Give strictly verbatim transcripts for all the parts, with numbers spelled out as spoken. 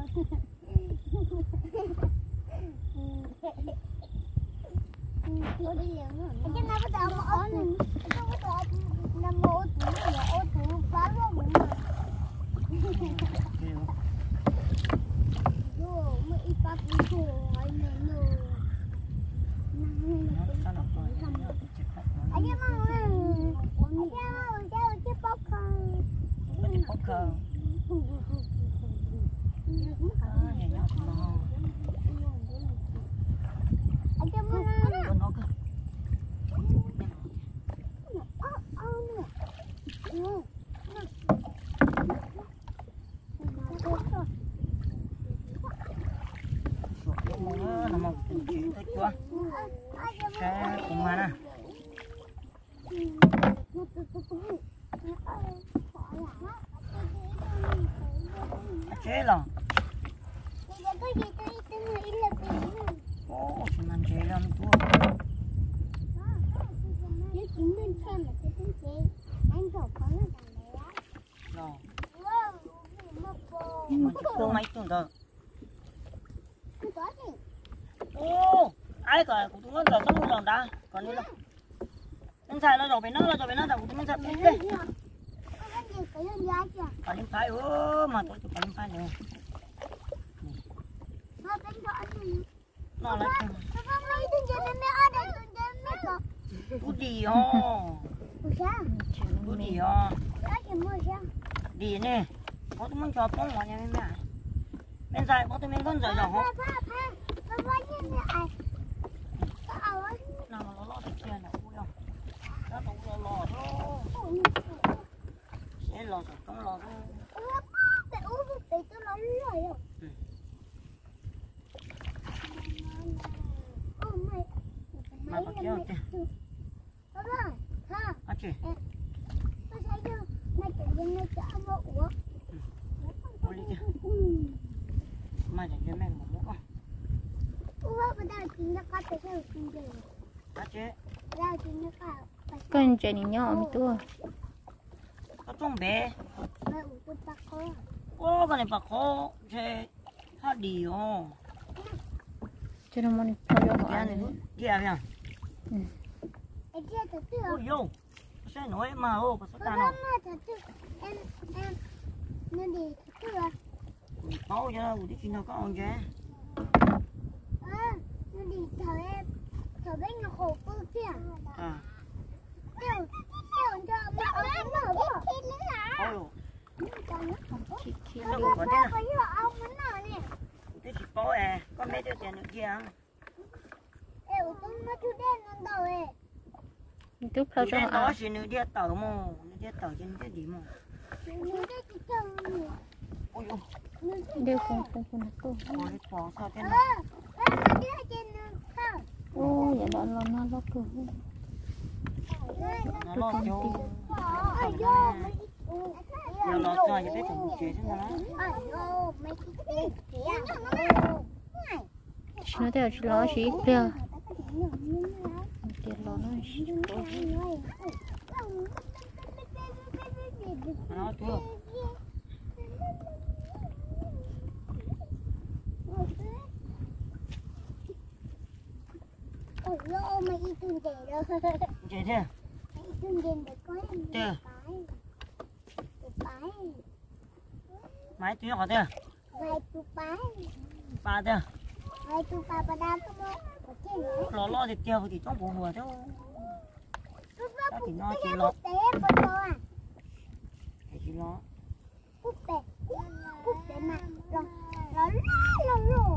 Cái nào có tao mà ớt này, cái nào có tao nằm ớt này là ớt thử phá luôn mình mà. Yo, mới ít bắt đi thôi, anh này nữa. Anh em ơi, anh em ơi, chơi chơi poker. Chơi poker. À, nhà nhỏ mà. Anh em ơi. Nó cơ. Cái cùng mà nè. Chế lòng. Ô, chúng mình chế lòng tua. Nếu chúng mình xem là cái tính chế, anh đổ có là thằng đấy á. Rồi. Mình Cô mấy tuần rồi. không có gì. Ô, ai cả cũng chúng nó rồi xong rồi đã. Còn đi đâu? Anh xài nó rồi bên nó rồi bên nó rồi cũng mình sắp đi. Còn đi phải ơ mà tôi chụp còn đi phải nữa. Nó là cái gì hả? Cái gì hả? Đi nè. Có tụi mình cho bóng vào nhà bên mẹ. Bên xài có tụi mình con rồi rồi hả? Nào mà nó lo thật kia nào ui không? Nó tụi lo lo thôi. Sẽ lo thật không lo thôi. Mà bắt kéo kìa. À chị. Ôi đi kìa. Mà chẳng cho mẹ một mũ không? À chị. Con trẻ nhỏ mi tua. Có trông bé. Ô cái này bà khó. Thế hát đi hả? Cho nó muốn theo dõi Cái này đi à kìa. Ôi dô. Sao nói mà ô bà sao ta nào? Em em nó đi thật chưa? Có cho đi khi nào có ông chứ? À, nó đi thở em thở bên nó khổ cơ kìa. À. Tiêu tiêu cho mà ông nó bỏ. Ôi. khi Nó đi cũng có thế Có như ông nó nào nè. Thế thì có à, có mấy đứa tiền nữa kia. Ê, tôi nó chú đen nó đầu ê. tiếp theo cho đó họ thì nữ đi tàu mồ, nữ đi tàu trên cái gì mồ. Ôi ôi. đều không không không cô. Ôi bỏ sao thế Ờ, này? nó đi ở trên sao? Ô, vậy đó là nó lót cửa. Nó lọt vô. Ôi vô. Nó lọt cho những cái thùng chế thế nào? Ôi vô, mấy cái kia. Nó theo chỉ lo chỉ kia. Tiền lo nó chỉ có. Nó chưa. Ôi vô, mấy cái tuần chế đâu. Chế thế? Mấy tuần chế được có em. Chưa. Bái. Máy tuyến có thế? Vài tu bái. Ba thế? Vài tu ba ba đam có mô. Lo lo thì tiêu thì trong bộ hùa chứ. Đó thì nó chỉ lo. Tế con bò à. Chỉ lo. Cúp bè. Cúp bè mà. Rồi. Rồi rồi rồi.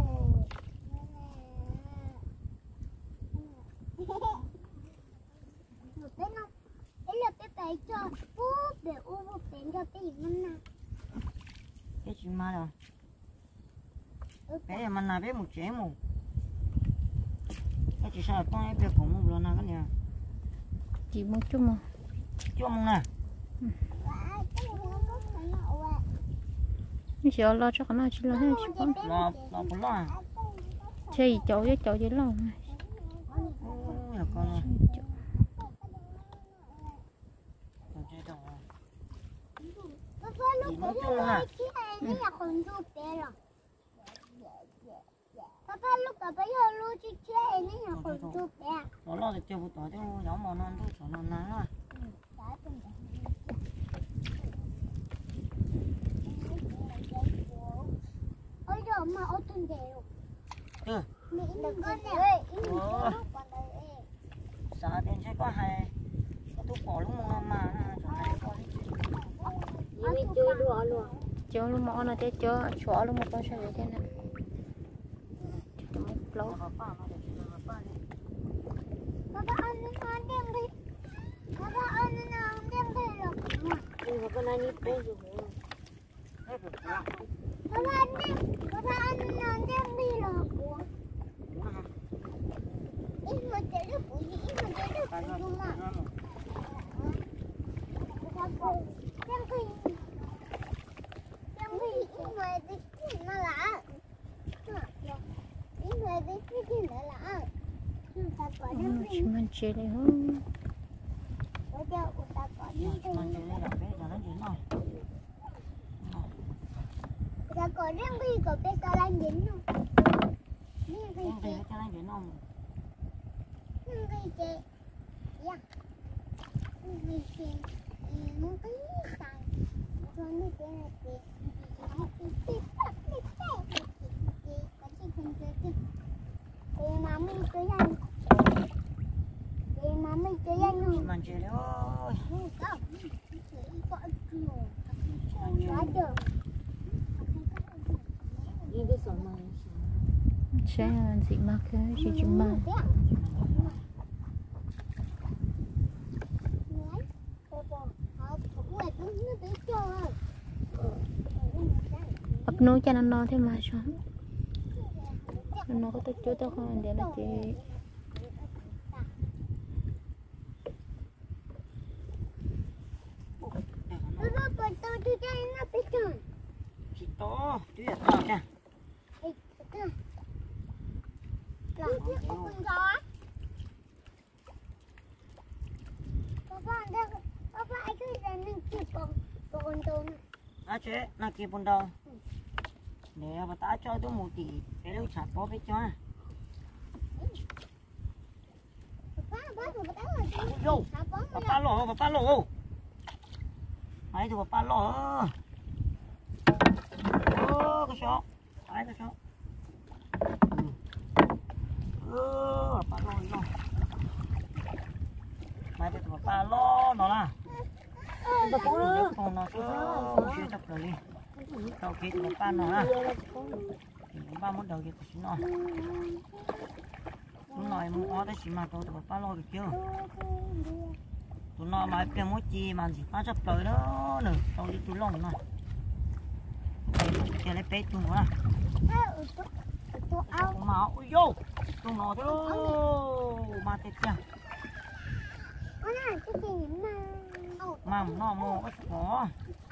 Một tên không? Đấy là cái bè cho cúp để u một tên cho cái gì năm nào. Cái chuyện mà rồi. Cái mình là biết một chế một. Cái chỉ sao con ấy biết cũng một lần nào cái này. Chỉ một chút mà. Chung nè. Nó chỉ lo cho nó chỉ lo hết chứ con. Lo lo bốn lo à? Chơi chỗ với chỗ với lo này. Ôi là con ơi. Con chơi đâu rồi? Gì nó chung à? Cái này là con giúp bé rồi. Papa lúc đó bây giờ lúc chị chơi nên là còn chụp nè. nó lo được chơi một tuổi chứ giống màu non thôi cho nó nắng à ôi giờ mà ô tô đều ừ mẹ đừng con nè xã đến sẽ có hai có thuốc bỏ lúc mà mà cho hai con đi chơi đùa luôn cho luôn mỏ nó thế cho xóa luôn một con sao vậy thế này một lâu Papa ăn ăn đem đi Papa ăn ăn đem đi rồi nhưng mà con này đi rồi Papa ăn đi Papa ăn ăn đem đi rồi ít mà chơi được cái gì ít mà chơi được cái gì mà Papa đem đi đem đi ít mà đi nó là ít mà đi cái gì nữa là ta có đem đi mình chơi này không bây giờ ta có đem đi mình chơi là bé giờ nó gì nào ta có đem đi có bé ta làm gì nữa đi đi em về cho nó gì nào đi đi chơi ya đi chơi nó cái tài cho nó cái này cái mami chơi anh mami chơi anh luôn mình chơi thôi sẽ gì mà cái gì chứ mà ấp nấu cho nó no thế mà sao nó có tới chỗ tao không để là chị chị to tuyệt to nha à chế nó kia bún đâu để mà ta cho tôi một tỷ để đâu chả có biết cho vô papa lỗ papa lỗ ấy thì papa lỗ ô cái số ấy cái số ô papa lỗ vô mấy thì papa lỗ nó là con nó cứ chưa chấp rồi đi đầu kia thì papa nó à ba muốn đầu kia thì nó tụi nó muốn ở đây chỉ mà tôi tụi papa lo được chưa tụi nó mà cái mối chi mà chỉ papa chấp tới đó nữa tao đi tụi lòng này cái lấy bé tụi nó tụi nó ui vô tụi nó thôi mà tết chưa mà nó mua cái có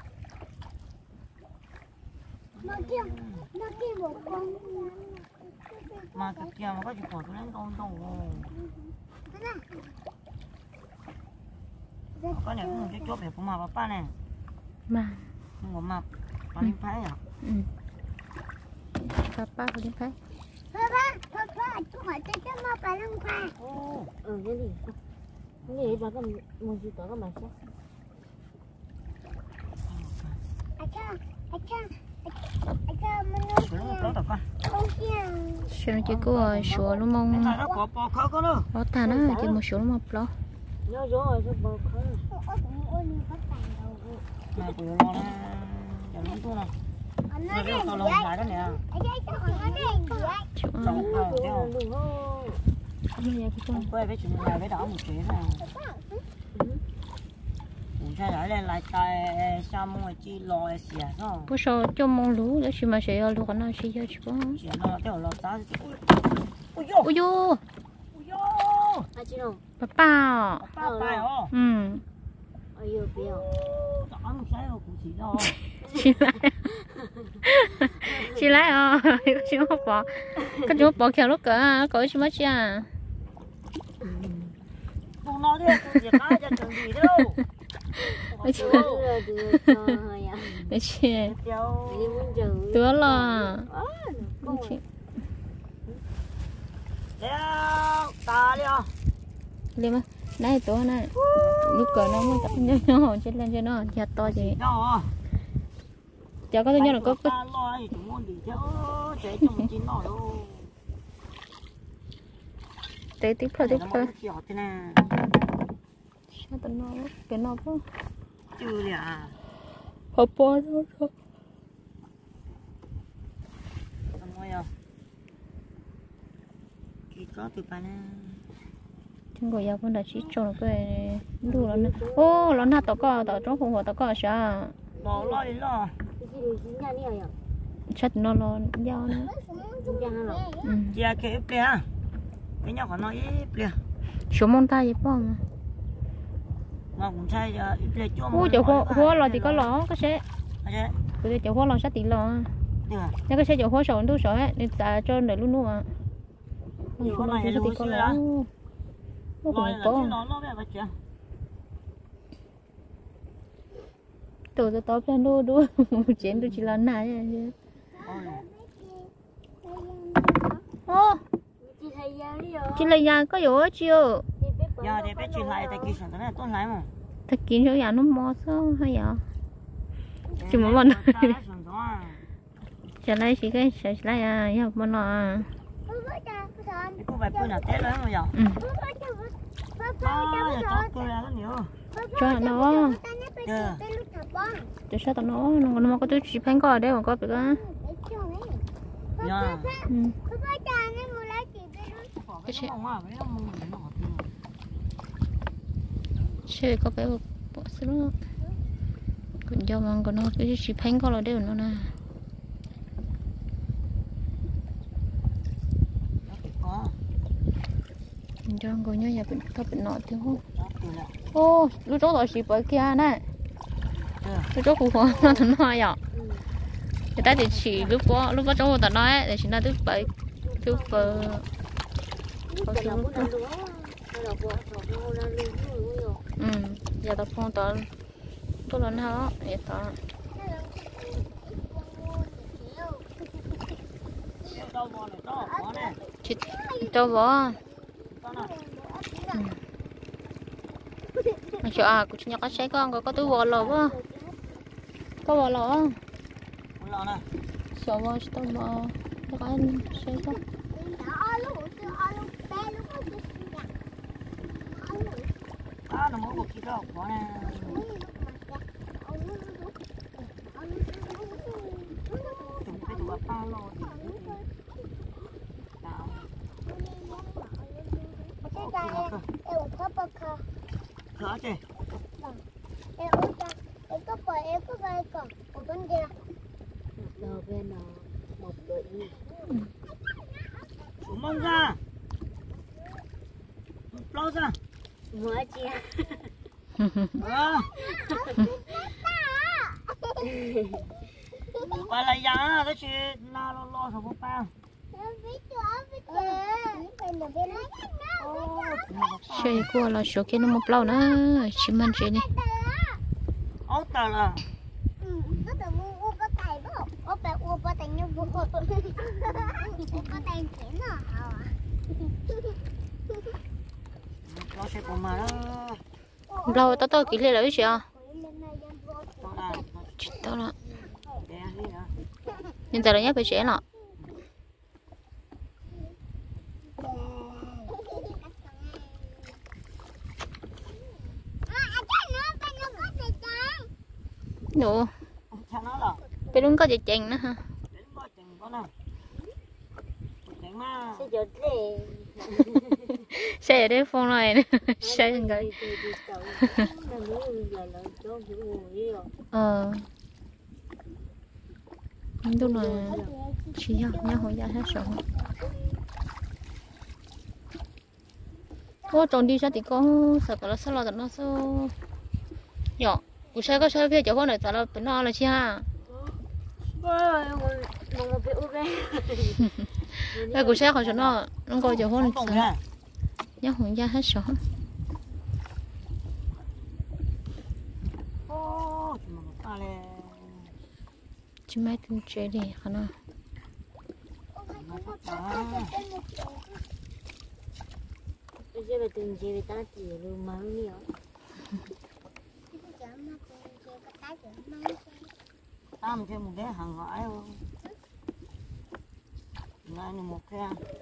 nó kia nó kia một con mà cái kia mà có chịu bỏ tụi nó đông đông có này cũng một chốt để của mà papa này mà không mà con đi phái à ừ papa có đi phái papa papa tôi hỏi tôi cho mà phải làm phái ừ cái gì cái gì bà cái một gì đó cái mà chắc acha acha acha mình nó đó con Sao nó chỉ có số nó mong nó có bò khơi con nữa nó ta nó chỉ một số nó mọc lo nó rồi nó bò khơi mà bữa nó giờ nó tu nào nó cái tao lồng lại đó nè lồng lồng theo không quay với chuyện này với đỏ một chuyện này sao lại lên lại tay sao mà chi lòi xỉa đó bữa sau cho mong lú để chỉ mà sẽ ở lú nó chỉ cho chỉ có xỉa nó theo lò tá ui vô ui vô ui vô à chị đâu papa papa hả ừ ôi yêu biểu đó một cái của cụ chỉ đó chị lại chị lại à chị không bỏ cái chú bỏ kẹo lúc cả có chị mất chưa không nói thế chị nói cho chuẩn bị đâu Đấy chị Đấy chị Tứa là Đeo ta đi không? Lên mà này tối này lúc cỡ nó mới tập nhau nhau chết lên cho nó chặt to gì Nhỏ cháu có tôi nhớ là có có ta lo gì chúng muốn đi chứ chế trong chín nọ đâu tế tiếp thôi tiếp thôi nhỏ thế nào sao tao nó cái nó có chưa nè à hộp bò đó thôi ăn ngon không chỉ có từ ba nè chúng tôi giờ vẫn đã chỉ cho cái đủ rồi nè ô nó nát tao có tao trong phòng tao có sao bỏ lo đi lo chết nó lo giao nữa chia cái ít bia cái nhau của nó ít bia số môn ta gì bông mà cũng sai ít bia chua ui chỗ hoa hoa lò thì có lò có sẽ cái cái chỗ hoa lò sát tí lò nhưng cái xe chỗ hoa sầu đủ sầu ấy nên ta cho để luôn luôn à con này là có lò nó cũng có có tổ tôi tao plan đu đu chuyện tôi chỉ là này chứ ô chị là nhà có dỗ chưa giờ để bé chuyển lại tại kỳ sản này tốt lắm mà thật kiến cho nhà nó mò sao hay vậy chỉ một lần trở lại chỉ cái trở lại à nhà một nó à cô phải bơi là té lớn rồi giờ cho nó để sao tao nó nó nó có tôi chỉ phanh coi đấy mà có được á cái chuyện chơi có cái bộ sữa còn do mà còn nó cái chỉ phanh coi là đều nó nè cho người nhớ nhà bệnh có bệnh nọ thì không ô lúc đó là chỉ bởi kia này lúc đó cũng không nó thằng nói à người ta thì chỉ lúc đó lúc đó trong tao nói để chỉ là thứ bảy thứ bảy ừ giờ tao phong tao tôi lần nào vậy tao chị cho vợ mà chỗ à của nhà có xe con có có túi vò lò quá có vò lò không sợ vò tao mà tao có anh xe con à nó mỗi một ký đâu có nè chúng phải tụi ba lô khó chứ em có phải em có vai còn ở bên kia rồi bên nào một đội xuống mông ra lo ra mở chia à phải là giá cái chuyện lo lo lo thằng ba chơi qua là số kia nó một lâu nữa chỉ mình chơi này ốc tờ là có tờ mua u có tài đó ốc tờ u có tài như u có tài chén à lo xe của mà đó lâu tao tao kỹ lên là biết chưa chỉ tao là nhưng tại là nhớ phải trẻ nọ nữa cái đúng có gì chèn nữa ha xe ở đây phong này nữa xe như vậy ờ đúng là chỉ nhau nhau hồi ra hết rồi ô tròn đi ra thì có sợ có sao là nó sao nhỏ của xe có xe phía chỗ con này tại là bên nó là chi ha đây của xe khỏi chỗ nó nó coi chỗ con này nhớ hồi ra hết rồi chỉ mấy thứ chơi đi hả nó bây giờ là từng chế về ta chỉ luôn máu nhiều tao chơi một cái hàng ngoại không ngay một cái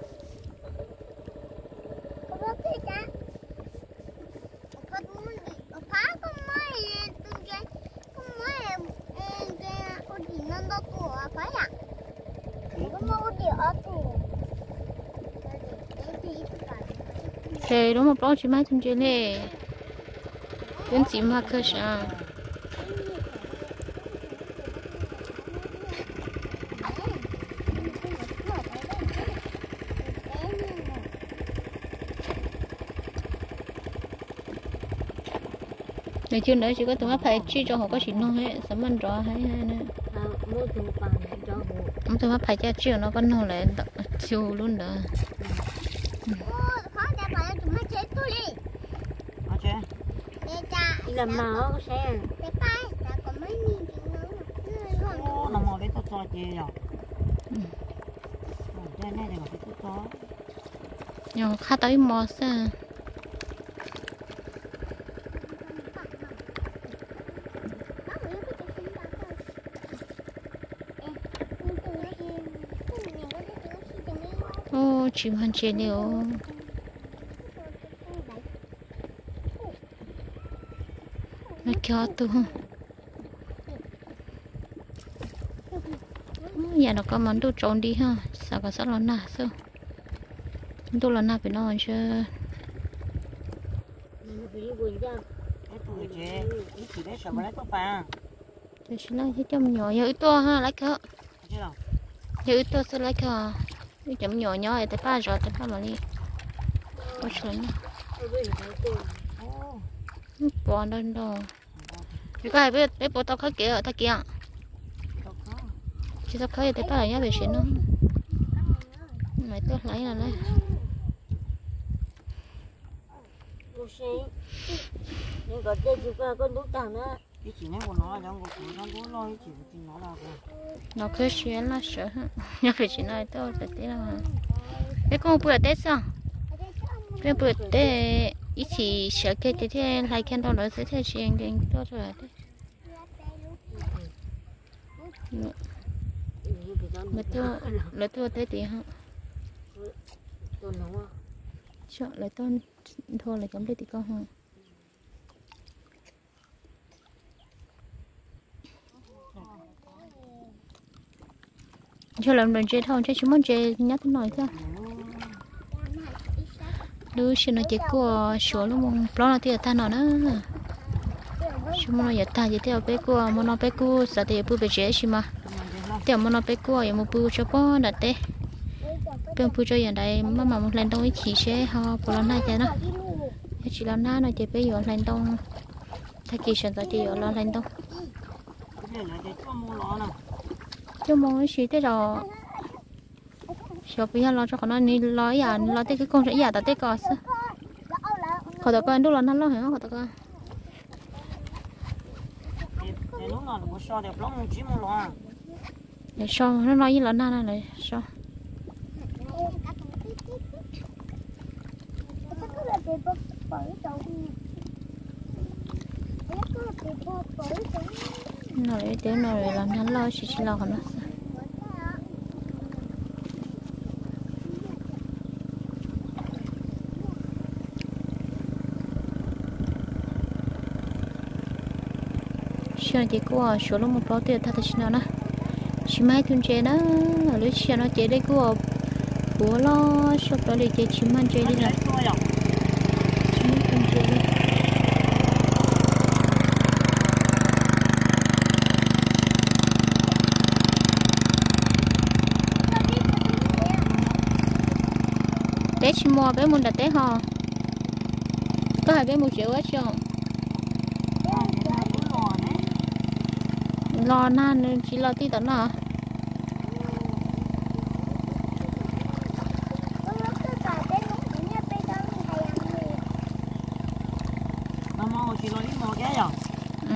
chơi đúng một bao chỉ mấy thằng chơi nè đến chỉ mà cơ sở ngày trước nữa chỉ có tụi nó phải chi cho họ có chỉ non hết sắm ăn rõ hay hay nè mua tụi bạn cho họ không tụi nó phải cho chiều nó có non lại chiều luôn đó đi làm máu xe ô nằm mò đấy tôi cho chị rồi đây này là cái tôi cho nhưng khá tới mò xa ô chim hành chơi nhiều nó cho tôi nhà nó có món đồ trộn đi ha sao có sao nó nà sao tôi là nà phải nói chứ chỉ để sợ mà lấy có phà tôi chỉ lấy cái chấm nhỏ giờ ít to ha lấy cơ giờ ít to sẽ lấy cơ cái chấm nhỏ nhỏ để ba giờ để ba mà đi có chuyện bỏ lên đâu cái cái biết biết bỏ tao khơi kia ở ta kia chỉ tao khơi để ba là nhá về chuyện nó mày tôi lấy là lấy nhưng có tên chúng ta con đúc tàng đó cái chỉ này của nó là trong của nó cũng lo chỉ chỉ nó là nó cứ xuyên là sợ nhá về chuyện này tôi phải tí là cái con bữa tết sao cái bữa tết ít chỉ sợ cái cái thế lại khen đâu nữa sẽ thế chuyện cái đó rồi đấy mà tôi là tôi tết thì hả chọn lại tôi thôi là chấm đi thì con hả cho làm lần chơi thôi chứ chúng mình chơi nhát nói thôi đứa xin nó chơi của số luôn mong lo là tiền ta nó nữa chúng mình giờ ta giờ theo bé của mình nó bé của sao thì bữa bé chơi xí mà theo mình nó bé của giờ một bữa cho bó đặt té bên bữa cho giờ đây mà mà một lần đâu ấy chỉ chơi họ bữa lần này chơi nó chỉ lần nào nó chơi bé giờ lần đâu thay kỳ sản xuất thì giờ là lần đâu cho mong xí thế rồi sợ bây giờ lo cho con nó đi lo à lo tới cái con sẽ giả tới tới cò sao khỏi tao coi đâu là nó lo hả khỏi tao coi để so nó nói với là na na này so nói tiếng nói là nó lo chỉ chỉ lo con nó cho chị của số lượng một bao tiền thật là nào nè chị mai thun chơi đó lưới xe nó chơi đây của của lo số đó để chơi chị mai chơi đi này chị mai thun chơi đi để chị mua bé muốn đặt té hò có hai bé một triệu hết chưa lo na nên chỉ lo tí tận nào nó mò chỉ lo đi mò cái rồi ừ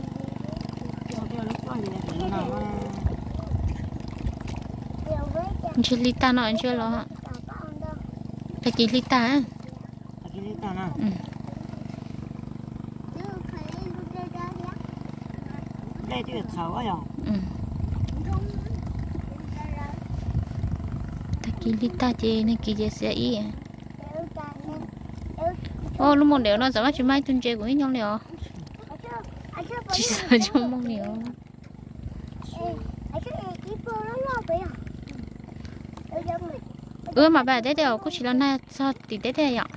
cho cái lúc đó gì này nó Chị Lita nó chưa lo. Là chị Lita á. Là chị Lita nè. Ừ. Đây chứ xấu quá rồi. Ừ. Là chị Lita chị này chị sẽ ý. Ô lúc một đều nó giống như mai tuần chơi của nhau liệu. Chỉ sợ trong mong liệu. Ừ mà bà đấy đều có chỉ là na sao thì đấy đấy ạ.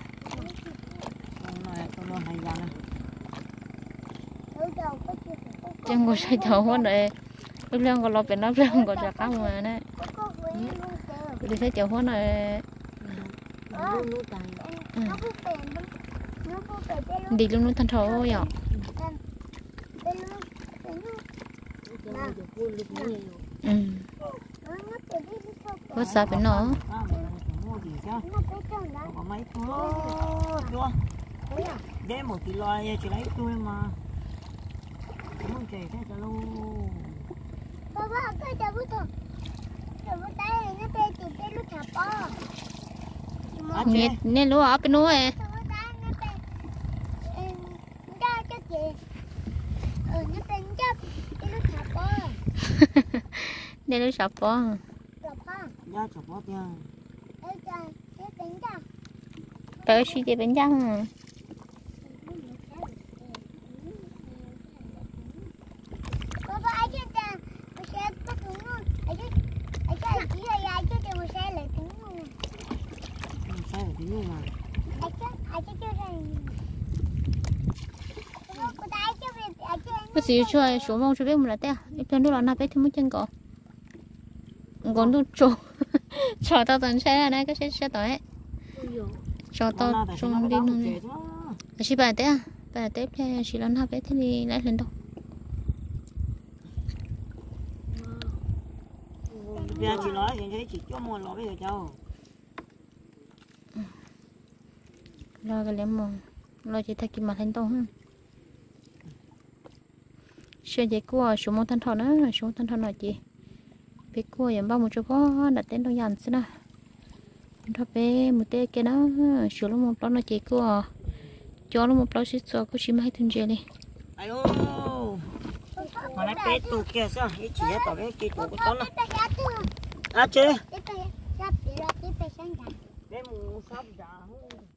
Chẳng có sai đầu hơn đấy. Lúc lên có lo bên nó lên có chả căng mà này. Đi thấy chào hơn này. Đi luôn luôn thành thổ vậy. Ừ. Có sao phải nó. Để một tí loài chỉ lấy tôi mà. Không chạy thế cho luôn. Baba, cái chả bút thôi. Chả bút tay nó bê chụp cái lúc chạp bò. Nè, nè lúa ở bên núi ấy. Chả bút tay nó bê. Nó chắc gì. Ừ, nó bê chắc cái lúc chạp bò. Nè lúa sập bò. Chạp bò. Dạ chụp bó nha. Ê trời, cái bánh chắc. Tới suy chế bánh răng. Baba, ai chứ ta. Một xe bắt đúng luôn. Ai chứ. Ai chứ chỉ là ai chứ thì một xe lại đúng luôn. Một xe là tí luôn mà. Ai chứ, ai chứ chưa ra. Cô ta ai chứ về, ai chứ. Cái gì cho số mong cho biết một là té. Ít lần đó là nạp thì mới chân cỏ. Còn đu trộn. Cho tao tận xe này cái xe xe tới. Cho tao trong đi luôn đi. Chỉ bà té à? Bà té thì chỉ là nạp thế thì lại lên đâu. Bây giờ chị nói thì thấy chị cho mua lọ bây giờ cháu. Lo cái lem mong. Lo chỉ thay kim mặt lên đâu ha. Xe dây cua số một thân thọ nữa, số thân thọ nói chị. Bé cua em bao một chỗ có đặt tên đâu dàn xin à. Thôi bé một té cái đó số lúc một nó chị cua. Cho lúc một xí xò có chỉ mấy thùng dê đi. Alo. Mà lấy bé tụ kia sao? Cái chị ấy tao bé kia tụ cái con này. À chị. Bé mù sắp giả.